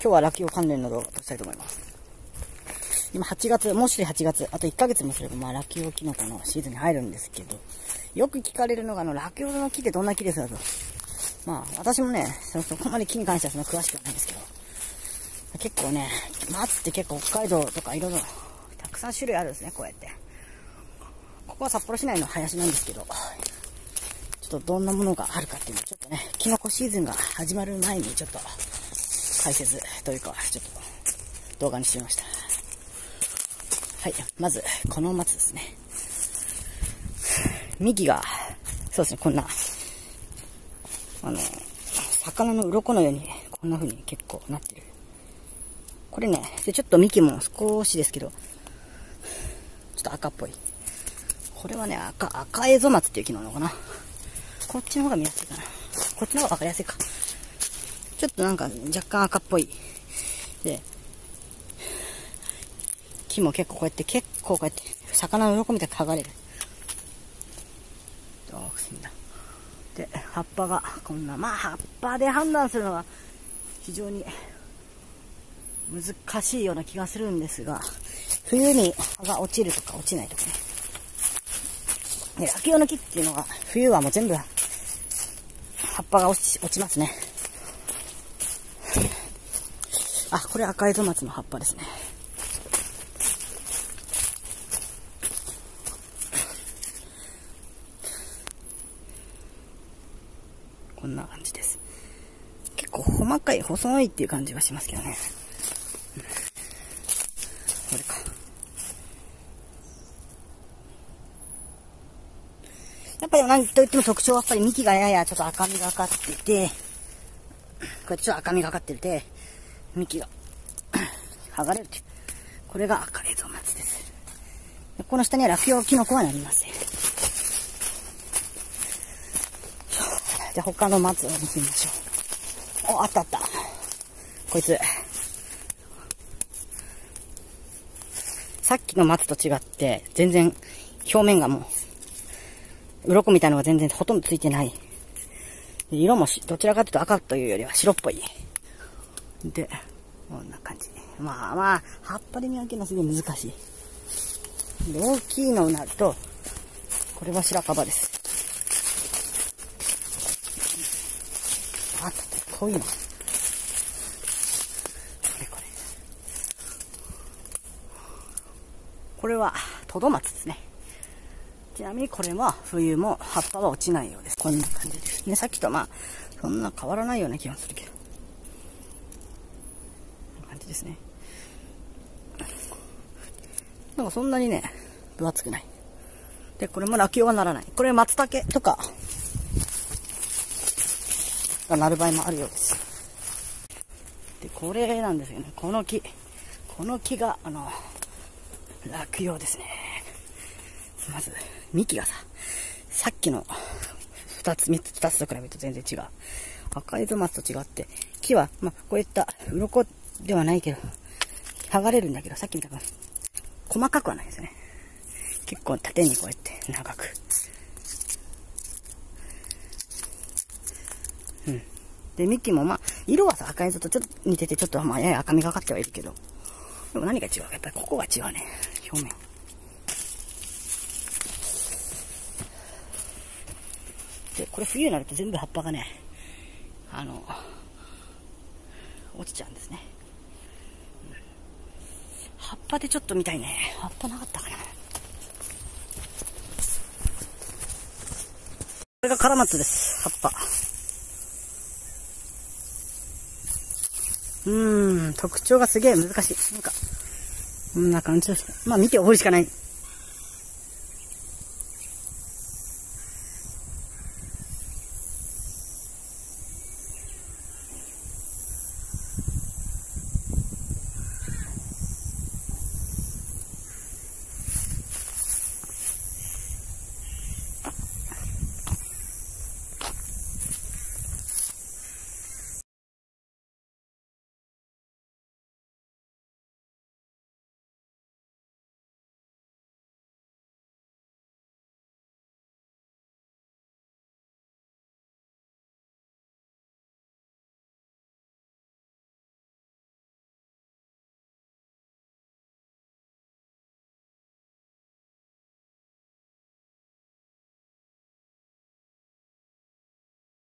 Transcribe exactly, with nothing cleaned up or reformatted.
日はラキオ関連の動画を撮りたいと思います。今はちがつ、もうすぐはちがつ、あといっかげつもすれば、まあラキオキノコのシーズンに入るんですけど、よく聞かれるのが、あの、ラキオの木ってどんな木ですかと。まあ、私もね、そこまで木に関してはそんな詳しくはないんですけど、結構ね、松って結構北海道とかいろいろ、たくさん種類あるんですね、こうやって。ここは札幌市内の林なんですけど、ちょっとどんなものがあるかっていうのをちょっとね、キノコシーズンが始まる前にちょっと解説というか、ちょっと動画にしてみました。はい、まず、この松ですね。幹が、そうですね、こんな、あの、魚の鱗のように、こんな風に結構なってる。これね、でちょっと幹も少しですけど、ちょっと赤っぽい。これはね、赤、赤エゾ松っていう木なのかな。こっちの方が見やすいかな。こっちの方がわかりやすいか。ちょっとなんか若干赤っぽい。で、木も結構こうやって、結構こうやって、魚の鱗みたいに剥がれる。どうくすんだ。で、葉っぱがこんな、まあ葉っぱで判断するのは非常に難しいような気がするんですが、冬に葉が落ちるとか落ちないとかね。で、ラキオの木っていうのは、冬はもう全部葉っぱが落ち、落ちますね。あ、これ赤エゾ松の葉っぱですね。こんな感じです。結構細かい、細いっていう感じがしますけどね。うん、これか。やっぱり何と言っても特徴はやっぱり幹がややちょっと赤みがかっていて、こうやってちょっと赤みがかってるて、幹が剥がれるという。これが赤エゾ松です。でこの下にはラキオキノコはなりません。じゃあ他の松を見てみましょう。お、あったあった。こいつ。さっきの松と違って、全然表面がもう、鱗みたいなのが全然ほとんどついてない。色もしどちらかというと赤というよりは白っぽい。で、こんな感じ。まあまあ、葉っぱで見分けるのはすごい難しい。で、大きいのになると、これは白樺です。あった、こういうの。これこれ。これはトドマツですね。ちなみにこれは冬も葉っぱは落ちないようです。こんな感じですね。さっきとまあそんな変わらないような気がするけど、こんな感じですね。なんかそんなにね分厚くない。でこれもラキオはならない。これ松茸とかがなる場合もあるようです。でこれなんですよね。この木この木があのラキオですね。まず幹がさ、さっきの二つ三つ二つと比べると全然違う。赤エゾ松と違って、木はまあこういった鱗ではないけど剥がれるんだけど、さっきみたいに細かくはないですよね。結構縦にこうやって長く。うん。で幹もまあ色はさ赤エゾとちょっと似てて、ちょっとまあやや赤みがかってはいるけど、でも何が違うか、やっぱりここが違うね。表面。でこれ冬になると全部葉っぱがね、あの落ちちゃうんですね。うん、葉っぱでちょっと見たいね。葉っぱなかったかな。これがカラマツです。葉っぱ。うーん、特徴がすげえ難しい。なんかこんな感じです。まあ見て覚えるしかない。